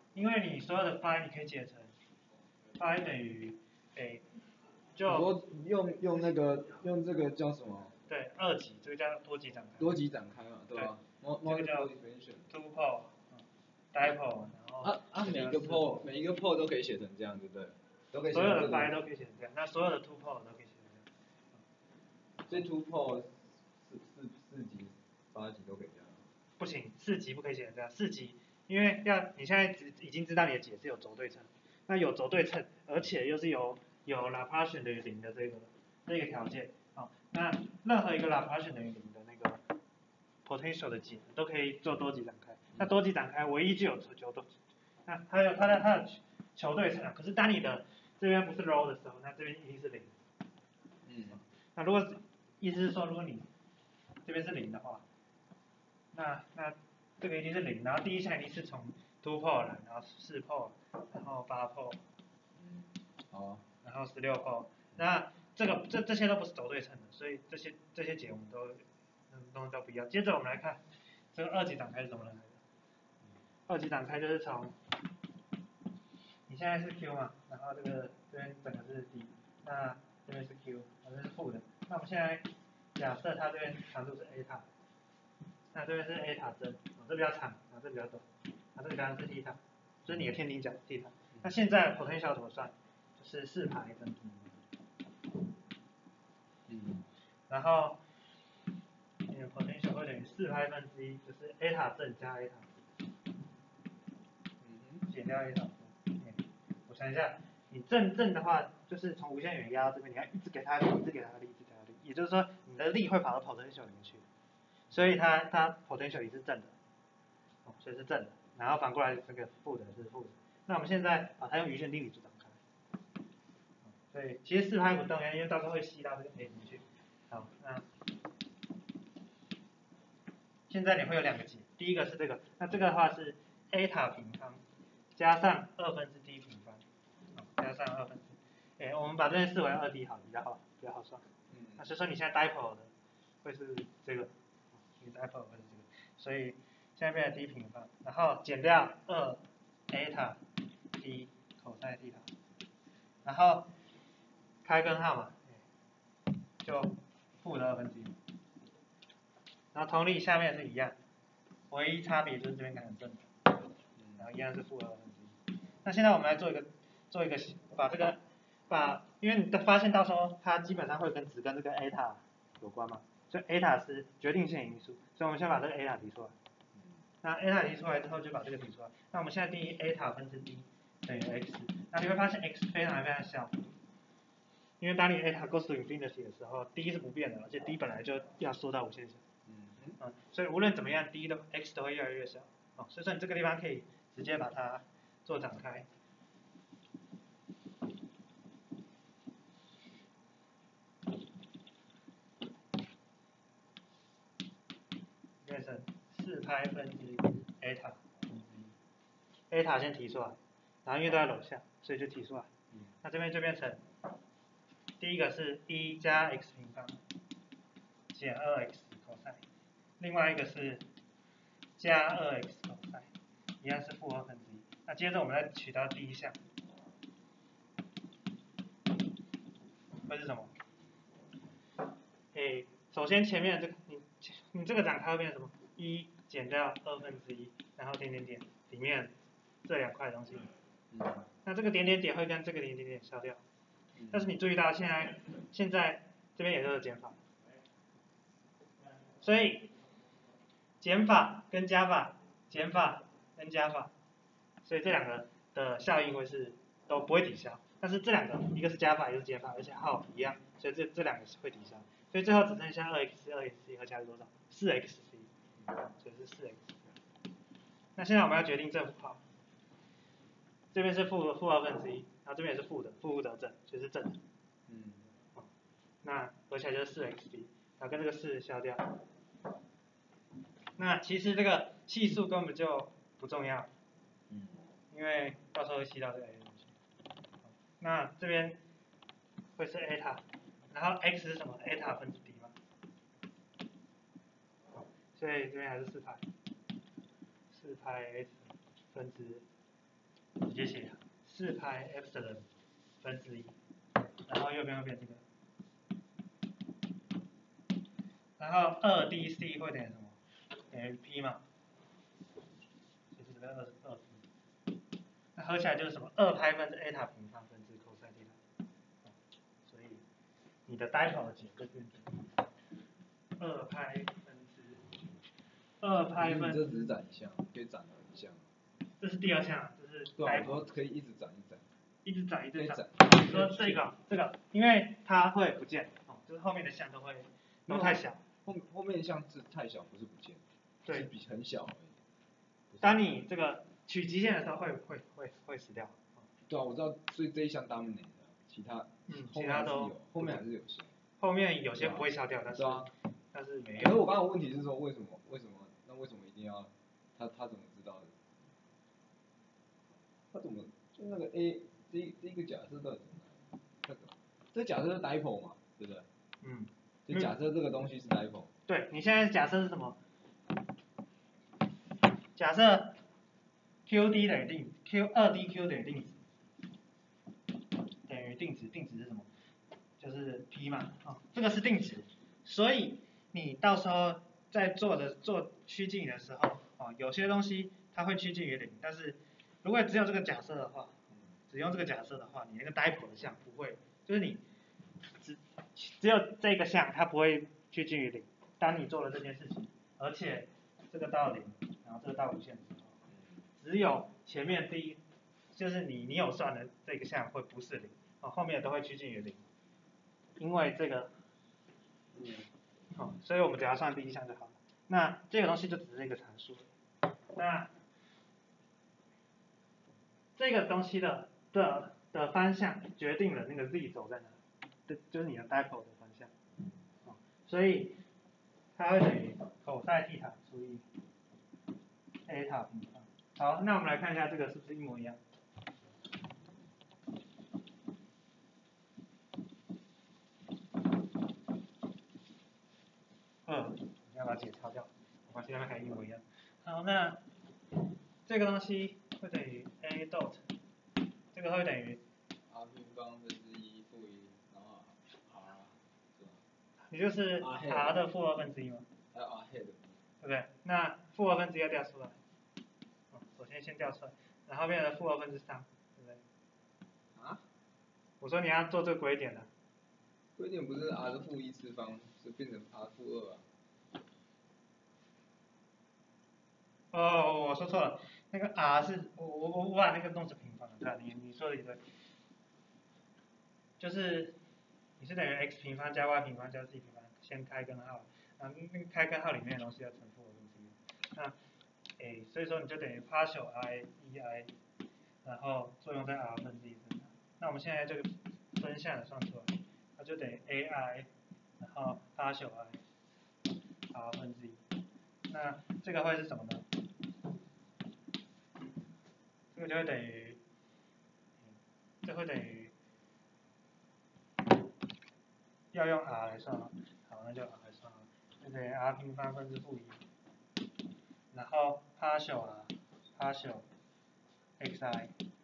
因为你所有的 phi 你可以解成 phi 等于 a， 就说用这个叫什么？ 对，二级，这个叫多级展开。 多级展开嘛，对吧？ 这个叫 two pole，dipole， 然后每一个 pole 都可以写成这样，对不对？都可以写所有的 phi 都可以写成这样，那所有的 two pole 都可以写成这样。 所以 two pole 四级、8级都可以这样。 不行，4级不可以写成这样，4级，因为你现在已经知道你的解是有轴对称，那有轴对称，而且又是有 Laplacian 等于0的这个条件，那任何一个 Laplacian 等于0的那个 potential 的解都可以做多级展开。那多级展开唯一具有球对，那它的球对称，可是当你的这边不是 rho 的时候，那这边一定是0。那如果意思是说，如果你这边是0的话，那这个一定是0，然后第一项一定是从 2 pole 来，然后4 pole， 然后8 pole， 好， 然后16 pole， 那这些都不是轴对称的，所以这些解我们都不要。接着我们来看这个二级展开是怎么来的。二级展开就是从你现在是 Q 嘛，然后这边整个是 D， 那这边是 Q， 这边是负的。那我们现在假设它这边长度是 a 塔，那这边是 a 塔针，这比较长，这比较短，这个刚刚是 θ， 这是你的天顶角 θ。那现在 potential 怎么算？就是4派分然后你的 potential 会等于4派分之一，就是 a 塔正加 a 塔减掉 a 塔正。我想一下，你正的话，就是从无限远压到这边，你要一直给它力，一直给它力，一直给它力，也就是说你的力会跑到 potential 里面去，所以它 potential 也是正的，所以是正的，然后反过来这个负的是负的。那我们现在把它用余弦定理组展开，所以其实4拍不动，因为到时候会吸到这个 a 里面去。好，那现在你会有2个解，第一个是这个，那这个的话是 a 塔平方加上2/d 平方，加上2/，我们把这边视为2d 好，比较好算。那所以说你现在 dipole 的会是这个，你 dipole 会是这个，所以现在变成 d 平方，然后减掉2a 塔 d cosine θ，然后开根号嘛，就负的1/2。然后同理下面是一样，唯一差别就是这边改成正的，然后一样是负2/2。那现在我们来做一个因为你发现到时候它基本上会只跟这个 a 塔有关嘛，所以 a 塔是决定性因素，所以我们先把这个 a 塔提出来。那 a 塔提出来之后就把这个提出来。那我们现在定义 a 塔分之 d 等于 x， 那你会发现 x 非常小，因为当你 a 塔 goes to infinity 的时候 ，d 是不变的，而且 d 本来就要缩到无限小。所以无论怎么样 ，d 的 x 都会越来越小。所以说你这个地方可以直接把它做展开。变成4拍分之 a 塔，a 塔先提出来，然后因为都在楼下，所以就提出来。那这边就变成第一个是1加 x 平方减 2x cos， 另外一个是加 2x cos， 一样是负2/1。那接着我们再取到第一项，会是什么？首先前面这个你这个展开会变成什么？1减掉1/2，然后点点点里面这2块东西。那这个点点点会跟这个点点点消掉。但是你注意到现在这边也都有减法，所以减法跟加法，减法跟加法，所以这2个的效应都不会抵消。但是这2个一个是加法，一个是减法，而且号一样，所以这2个是会抵消。所以最后只剩下 2x 合起来是多少？4xc， 所以是4x。那现在我们要决定正负号，这边是负2/1，然后这边也是负得正，所以是正的。那合起来就是 4xc， 然后跟这个4消掉。那其实这个系数根本就不重要，因为到时候会吸到这个 a 东西。那这边会是 a 塔，然后 x 是什么 ？a 塔分之 d 嘛。所以这边还是4派 ，4派 x 分之直接写4派 epsilon 分之1，然后右边会变这个，然后2dc 会等于什么？等于 p 嘛，就是这个2p，那合起来就是什么？2派分之 eta 平方分之 cos theta，所以你的 dipole 解就变成2派分之2派分。 这只是长一项，可以长得很像。 这是第二项，这是对啊，我 dipole 说可以一直长一长。 一直长一直长。 可以说这个，因为它会不见，就是后面的项都太小。 后面的项是太小，不是不见， 对， 是比很小而已。 当你这个取极限的时候会死掉。 对啊，我知道，所以这一项 dominate 的，其他其他都后面还是有些。 后面有些不会消掉，但是没有。 可是我刚刚的问题是说为什么一定要他怎么知道的？他怎么就那个 A 这一个假设到底怎么来的？那个这假设是 dipole 嘛，对不对？就假设这个东西是 dipole。 对，你现在假设是什么？假设 QD 等于2dq 等于定值，等于定值是什么？就是 p 嘛，这个是定值，所以你到时候在做趋近的时候，有些东西它会趋近于0，但是如果只有这个假设的话，只用这个假设的话，你那个 dipole 的项不会，就是你只有这个项它不会趋近于0。当你做了这件事情，而且这个到0，然后这个到无限的时候，只有前面就是你有算的这个项会不是0，后面都会趋近于0，因为这个，所以我们只要算第一项就好了。那这个东西就只是一个常数，那这个东西的方向决定了那个 z 轴在哪，就是你的 dipole 的方向，所以它会等于 cos θ除以 eta 平方。好，那我们来看一下这个是不是一模一样。你要把解抄掉，我发现它们还一模一样。好，那这个东西会等于 a dot， 这个会等于 r 平方分之1负1，然后 r， 是吧？ 也就是 r 的负1/2嘛。 还有 r head。 对不对？那负1/2要调出来，首先调出来，然后变成负3/2，对不对？ 啊？ 我说你要做这个归点的。 归点不是 r 的负1次方，是变成 r 负2啊。 我说错了，那个 r 是我把那个弄成平方了，对吧？你说的也对，就是你是等于 x 平方加 y 平方加 z 平方，先开根号，然后那个开根号里面的东西要乘负1/2。那所以说你就等于 partial i ei， 然后作用在 r 分之1身上。那我们现在这个分项也算出来，它就等于 ai， 然后 partial i r 分之1。那这个会是什么呢？这个就会等于，这会等于要用 r 来算了，好，那就 r 来算了，就等于 r 平方分之负1，然后 partial r partial xi，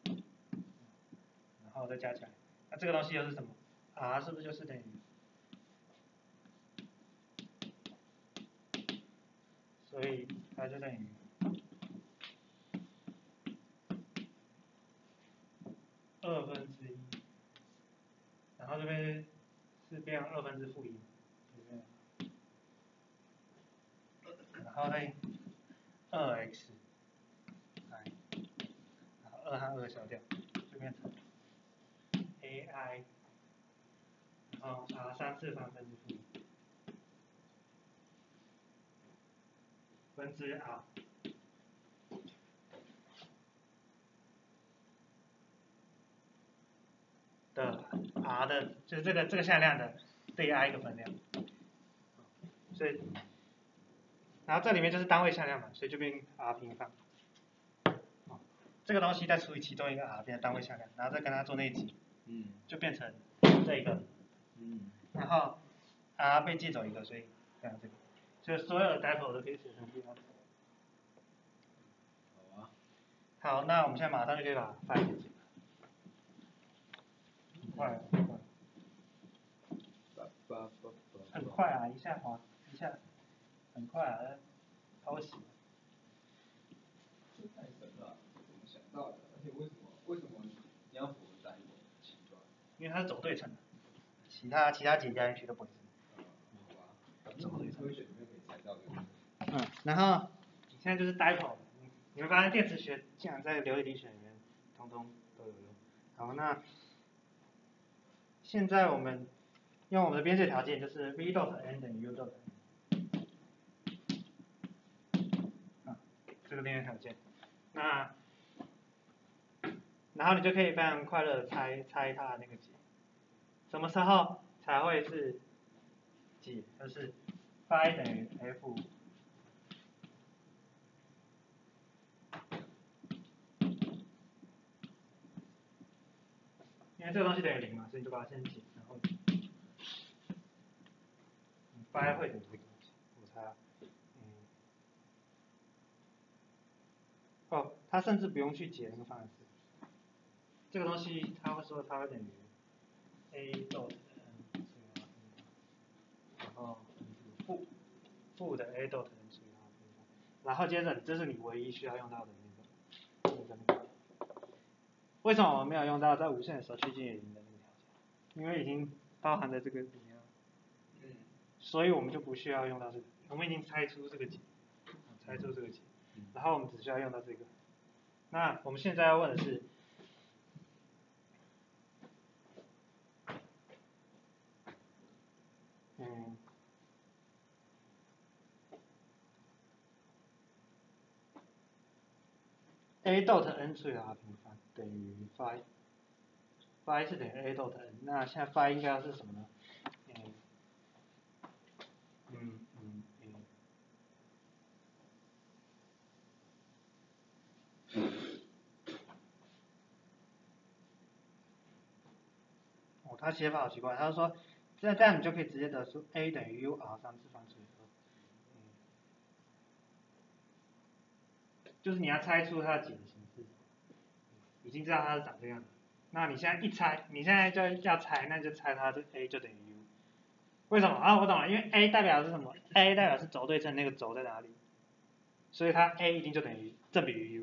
然后再加起来，那这个东西又是什么 ？r 是不是就是等于？所以它就等于1/2，然后这边是变2分之负1，然后再2x， 然后2和2消掉，就变成 ai， 然后 r3次方分之负1分之 r。的 r 的，就是这个向量的对 i 一个分量，所以，然后这里面就是单位向量嘛，所以就变 r 平方。这个东西再除以其中一个 r 变成单位向量，然后再跟它做内积，就变成这个，然后 r 被借走一个，所以变成这个，所以所有的 dipole 都可以写成这样。 好啊。 好，那我们现在马上就可以把 phi 解解。很快，很快啊！一下滑，一下，很快啊，抄袭。 这太神了，怎么想到的？而且为什么你要符合单一种形状？ 因为它是走对称的，其他解加进去都不会是。 好吧，走对称里面可以猜到这个。 然后你现在就是 dipole， 你会发现电磁学竟然在流体力学里面通通都有用。好，那现在我们用我们的边界条件，就是 v dot n 等于 u dot n。这个边界条件。那然后你就可以非常快乐的猜它的那个解，什么时候才会是解？就是 phi 等于 f， 因为这个东西等于0嘛，所以你就把它先解，然后phi 会等于这个东西，我猜啊。哦，它甚至不用去解那个方程式，这个东西它会说它会等于 a dot n 除以 r， 然后负的 a dot n 除以 r， 然后接着这是你唯一需要用到的那个。为什么我们没有用到在无限的时候趋近于0的那个条件？因为已经包含在这个里面了。所以我们就不需要用到这个，我们已经猜出这个解，然后我们只需要用到这个。那我们现在要问的是，a dot n 除以 r 平方等于 phi 是等于 a dot n， 那现在 phi 应该要是什么呢？他写法好奇怪，他说这样你就可以直接得出 a 等于 u r 3次方除以2，就是你要猜出它的解的形式，已经知道它是长这样的。那你现在一猜，你现在就要猜，那就猜它这 a 就等于 u。为什么啊？我懂了，因为 a 代表是什么 ？a 代表是轴对称，那个轴在哪里？所以它 a 一定就等于正比于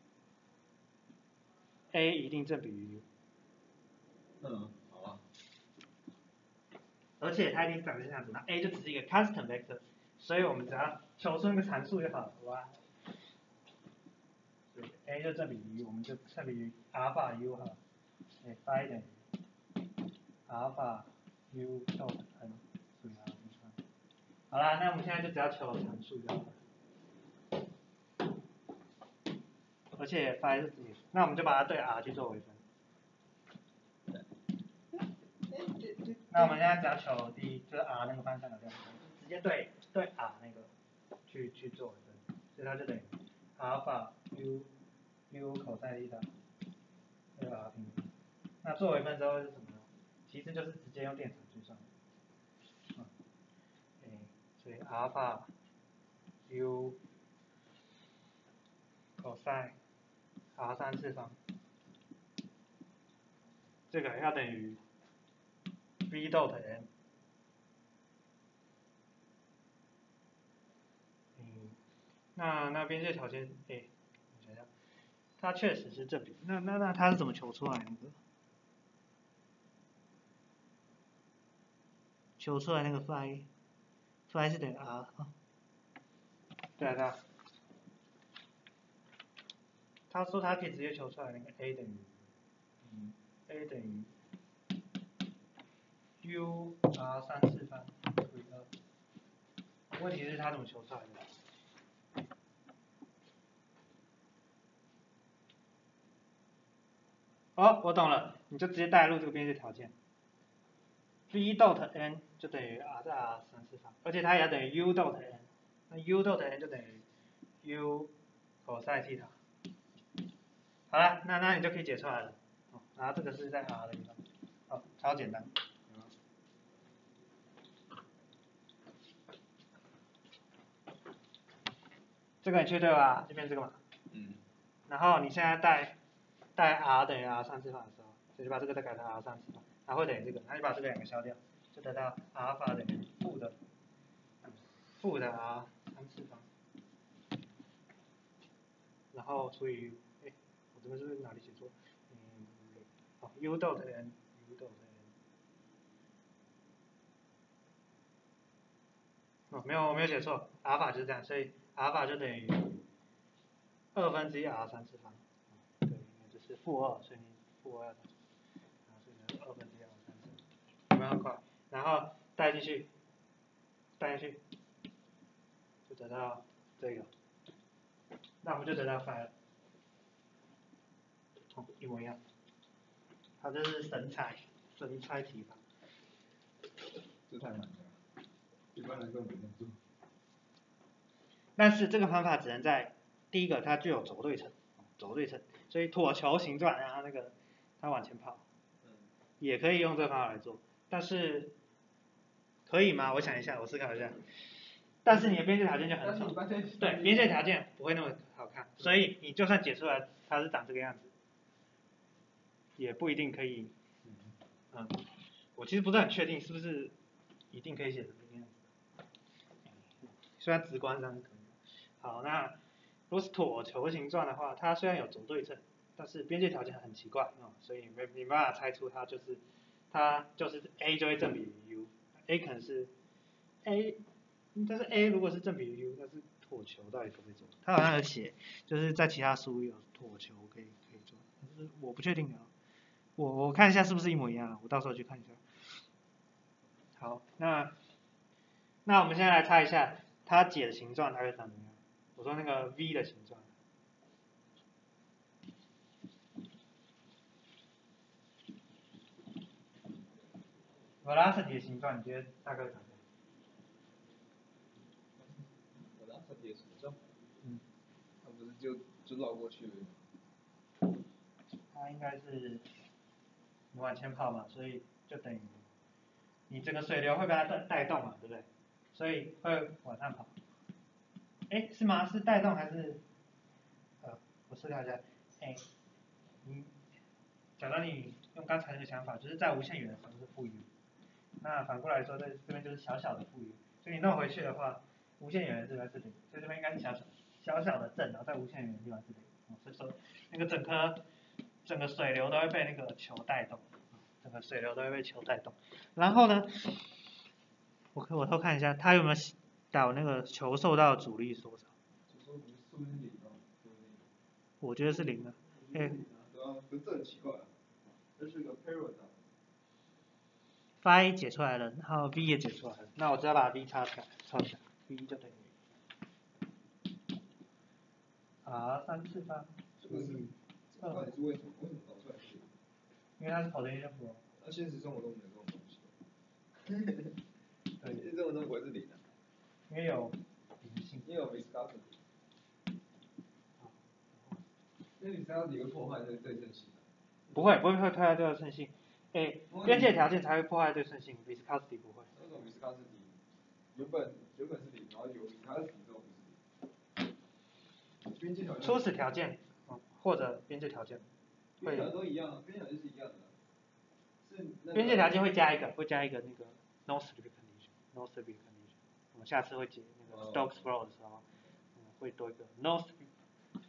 u。a 一定正比于 u。 好啊。 而且它一定长这样子，那 a 就只是一个 constant vector， 所以我们只要求出那个函数就好了，好吧？所以 a 就正比于 u， 我们就正比于 alpha u 哈，phi 等于 alpha u dot n 除以 r 平方。好啦，那我们现在就只要求函数就好了。而且 phi 是自己，那我们就把它对 r 去做微分。那我们现在只要求第一，就是 r 那个方向的量，直接对 r 那个去做微分，所以它就等于 alpha u cosine theta 对 r 平方。那做微分之后是什么呢？其实就是直接用电场去算。所以 alpha u cosine r 3次方，这个要等于 v dot n。那边界条件，我想想，它确实是正比。那它是怎么求出来的？求出来那个 phi 是等于 r 啊。对啊。他说他可以直接求出来那个 a 等于 u r 3次方除以2。问题是他怎么求出来的？哦，我懂了，你就直接代入这个边界条件 ，v dot n 就等于 r 在 r 3次方，而且它也要等于 u dot n， 那 u dot n 就等于 u cosine theta。好了，那你就可以解出来了。然后这个是在 r 的地方，好，超简单。这个你确定吧？这边这个嘛。 然后你现在带 r 等于 r 3次方的时候，所以就把这个再改成 r 3次方，然后会等于这个，那你把这个两个消掉，就得到阿尔法等于负的 r 3次方，然后除以，哎，我这边是不是哪里写错？好 u 豆等于 u 豆等于。哦，没有，我没有写错，阿尔法就是这样，所以阿尔法就等于1/2 r 3次方，对，因为这是-2，所以你-2要，然后所以2/2 r 3次方，有没有很快？然后带进去，就得到这个，那我们就得到5了，哦，一模一样，好，这是神猜题法， 这太难了，一般人根本没做。 但是这个方法只能在第一个它具有轴对称，所以椭球形状，然后那个它往前跑，也可以用这个方法来做，但是可以吗？我想一下，我思考一下。但是你的边界条件就很丑，对，边界条件不会那么好看，所以你就算解出来它是长这个样子，也不一定可以，我其实不是很确定是不是一定可以写成这个样子，虽然直观上是可以。好，那如果是椭球形状的话，它虽然有轴对称，但是边界条件很奇怪所以没办法猜出它就是 A 就会正比于 U，A 可能是 A， 但是 A 如果是正比于 U， 那是椭球到底可不可以做？它好像有写，就是在其他书有椭球可以做，可是我不确定啊。我看一下是不是一模一样，我到时候去看一下。好，那我们现在来猜一下它解的形状大概长怎么样？我说那个 V 的形状。velocity 的形状，你觉得大概长怎样 ？velocity 的形状，它不是就绕过去了吗？ 它应该是你往前跑嘛，所以就等于你整个水流会被它带动嘛，对不对？所以会往上跑。哎，是吗？是带动还是？我思考一下。哎，假如你用刚才那个想法，就是在无限远的时候是负 u， 那反过来说，在这边就是小小的负 u， 所以你弄回去的话，无限远的这边是0，所以这边应该是小小的正，然后在无限远的地方是0，所以说那个整个水流都会被那个球带动，整个水流都会被球带动。然后呢，我偷看一下，它有没有导那个球受到阻力是多少？我觉得是0的。 对啊，这很奇怪啊，这是个 paradox。phi 解出来了，然后 v 也解出来了，那我只要把 v 抄起来 ，v 就等于 r 3次方。 这个是，到底是为什么导出来是？ 因为它是 potential flow。 那现实生活中没有这种东西。对，现实生活中不会是0的。 因为有灵性。 因为有 viscosity。因为 viscosity 会破坏这个对称性。 不会破坏对称性。边界条件才会破坏对称性 ，viscosity 不会。 那种 viscosity 原本是0，然后有 viscosity 之后不是0。边界条件。 初始条件，或者边界条件。 边界条件都一样啊，边界条件是一样的。 边界条件会加一个那个 no slip condition。我们下次会解那个 Stokes flow 的时候，会多一个 no slip。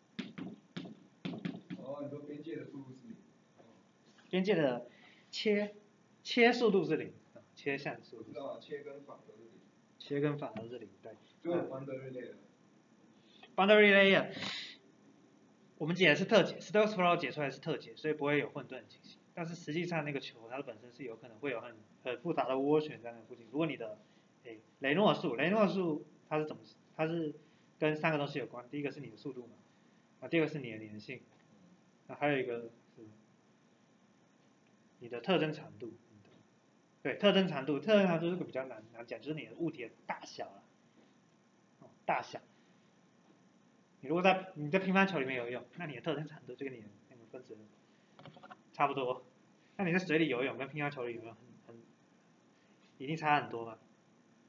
你说边界的速度是0。 边界的切速度是0，切向速度。 我知道啊，切跟反都是0。 切跟反都是0，对。 就 boundary layer。boundary layer， 我们解的是特解 ，Stokes flow 解出来是特解，所以不会有混沌的情形。但是实际上那个球它本身是有可能会有很复杂的涡旋在那附近。如果你的雷诺数它是怎么？它是跟3个东西有关，第一个是你的速度嘛，第二个是你的粘性，还有一个是你的特征长度。对，特征长度这个比较难讲，就是你的物体的大小了，大小。你如果你在乒乓球里面游泳，那你的特征长度就跟你的那个分子差不多。那你在水里游泳跟乒乓球里游泳一定差很多嘛。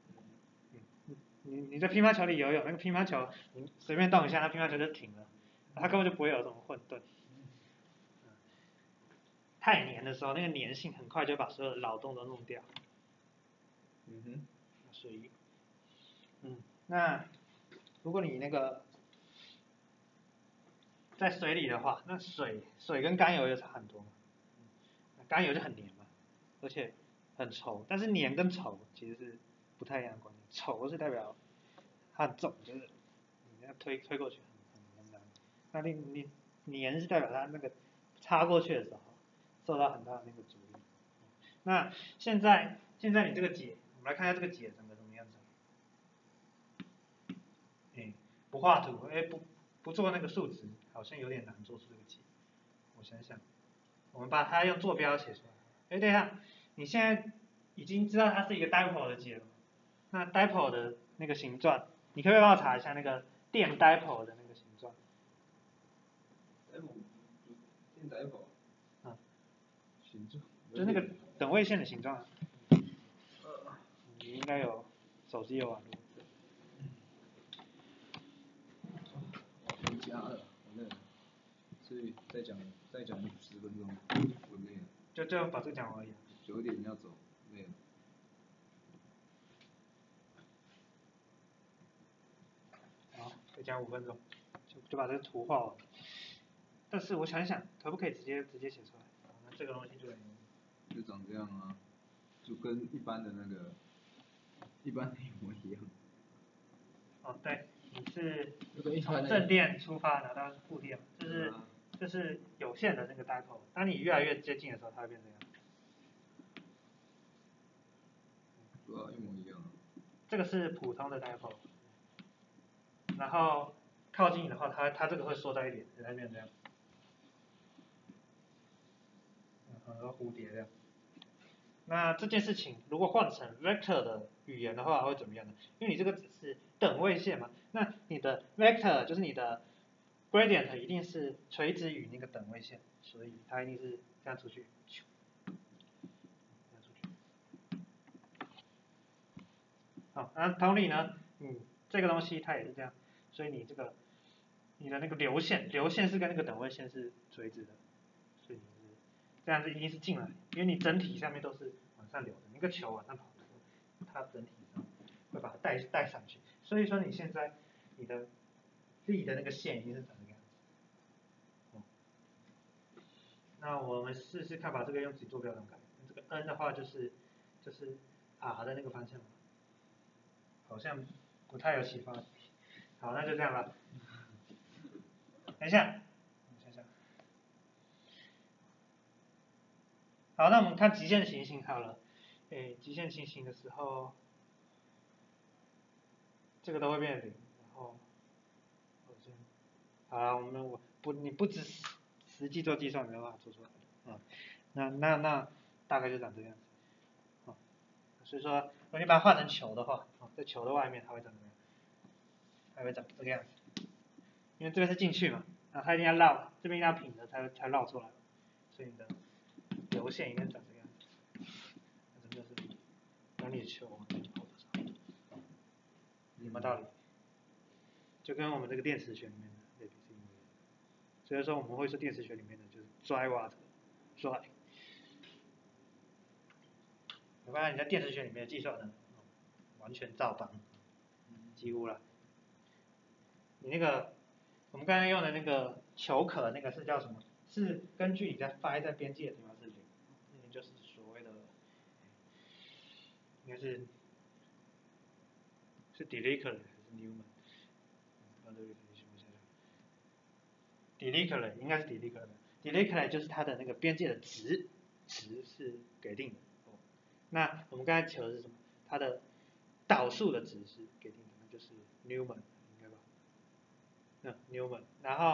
你在乒乓球里游泳，那个乒乓球你随便动一下，那乒乓球就停了。 它根本就不会有什么混沌。太黏的时候，那个粘性很快就把所有的扰动都弄掉。所以，那如果你那个在水里的话，那水跟甘油又差很多嘛。甘油就很黏嘛，而且很稠，但是黏跟稠其实是不太一样的观念。稠是代表它很重，就是你要推过去很难。那你黏是代表它那个插过去的时候受到很大的那个阻力。那现在你这个解，我们来看一下这个解整个怎么样子。不画图，不做那个数值，好像有点难做出这个解。我想想，我们把它用坐标写出来。等一下，你现在已经知道它是一个 dipole 的解了。那 dipole 的那个形状，你可不可以帮我查一下那个电 dipole 的那个形状？ 电 dipole。形状。 就那个等位线的形状。你应该有手机有网络。 加了，我累了，所以再讲10分钟，我累了。 就把这个讲完而已。 9点要走，累了。 好，再讲5分钟，就把这个图画完。但是我想想，可不可以直接写出来？那这个东西就长这样啊，就跟一般的一模一样。 对，你是从正电出发，拿到负电，这是有限的那个 dipole。当你越来越接近的时候，它会变这样。 对啊，一模一样。 这个是普通的 dipole， 然后靠近你的话，它这个会缩在一点，就会变这样。很多蝴蝶这样。那这件事情如果换成 vector 的语言的话，会怎么样呢？因为你这个只是等位线嘛，那你的 vector 就是你的 gradient 一定是垂直于那个等位线，所以它一定是这样出去。好，那同理呢，这个东西它也是这样，所以你的那个流线是跟那个等位线是垂直的，所以这样子一定是进来，因为你整体下面都是往上流的，那个球往上跑的时候，它整体上会把它带上去，所以说你现在你的力的那个线一定是长这个样子。那我们试试看把这个用几坐标怎么改，这个 n 的话就是 r 的那个方向嘛。好像不太有启发。好，那就这样吧。等一下，想想。好，那我们看极限情形好了。极限情形的时候，这个都会变0，然后，好了，你不只实际做计算没有办法做出来的。那大概就长这个样子。所以说，如果你把它换成球的话，在球的外面它会长怎么样？它会长这个样子。因为这个是进去嘛，它一定要绕，这边一定要平的才绕出来，所以你的流线应该长这个样子。那真的是把你的球往这里抛上，有没有道理？就跟我们这个电磁学里面的类比是一模一样的。所以说我们会说电磁学里面的就是 dry water，dry。没办法，你在电磁学里面的计算呢，完全照搬，几乎了。你那个我们刚才用的那个球壳那个是叫什么？是根据你在phi在边界的地方是0，那就是所谓的，应该是Dirichlet 还是 Newman？Dirichlet 应该是 Dirichlet 就是它的那个边界的值是给定的。那我们刚才求的是什么？它的导数的值是给定的，那就是 Newman， 应该吧？Newman，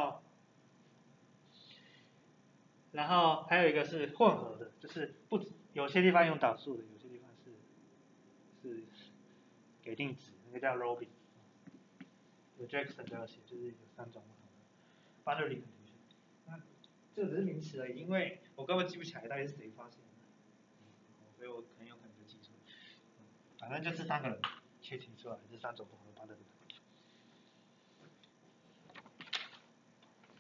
然后还有一个是混合的，就是有些地方用导数的，有些地方是给定值，那个叫 Robin。有 Jackson 都要写，就是有3种不同的 boundary condition。那这个只是名词而已，因为我根本记不起来到底是谁发现的，所以我很有可能就记错。反正就这3个人去提出来这3种不同的 boundary condition。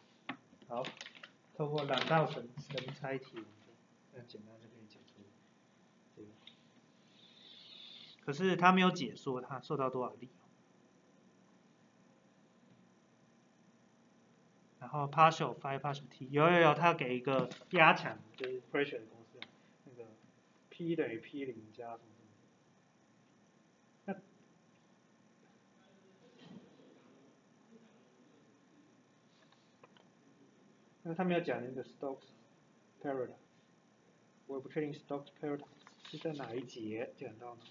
好，透过两道神猜题，这样简单就可以解出这个。可是他没有解说它受到多少力。然后 partial phi partial t 有，它给一个压强，就是 pressure 的公式，那个 P 等于 P0加什么什么。那他没有讲那个 Stokes paradox， 我也不确定 Stokes paradox 是在哪一节讲到呢？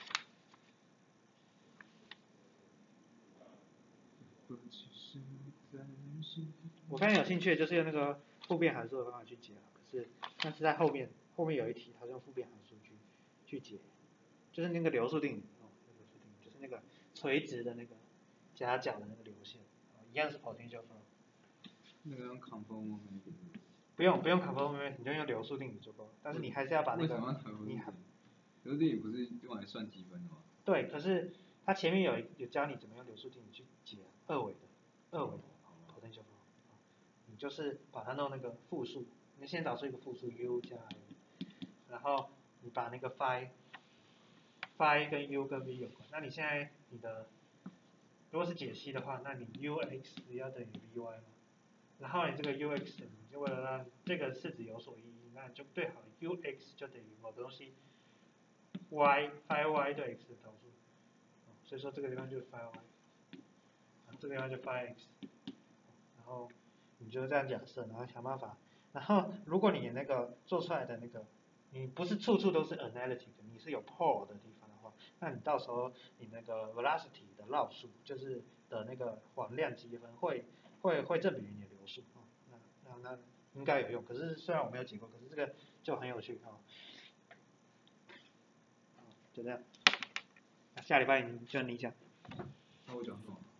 我非常有兴趣，就是用那个复变函数的方法去解，可是但是在后面有一题，它是用复变函数去解，就是那个流数定理，就是那个垂直的那个夹角的那个流线，一样是 potential flow。 那个用 conformal method。 不用 conformal method， 你就用流数定理就够了。但是你还是要把那个流数定理不是用来算积分的吗？ 对，可是它前面有教你怎么用流数定理去解二维的 potential flow。你就是把它弄那个复数，你先找出一个复数 u 加 a， 然后你把那个 phi 跟 u 跟 v 有关。那你现在你的如果是解析的话，那你 ux 要等于 vy 嘛，然后你这个 ux 你就为了让这个式子有所意义，那你就对好 ux 就等于某个东西 y phi y 对 x 的导数，所以说这个地方就是 phi y， 这个地方就 phi x， 然后你就这样假设，然后想办法。然后如果你那个做出来的那个，你不是处处都是 analytic， 你是有 pole 的地方的话，那你到时候你那个 velocity 的绕数，就是的那个缓量积分会正比于你的流数，那应该有用。可是虽然我没有解过，可是这个就很有趣啊。就这样，下礼拜就你讲。 那我讲什么？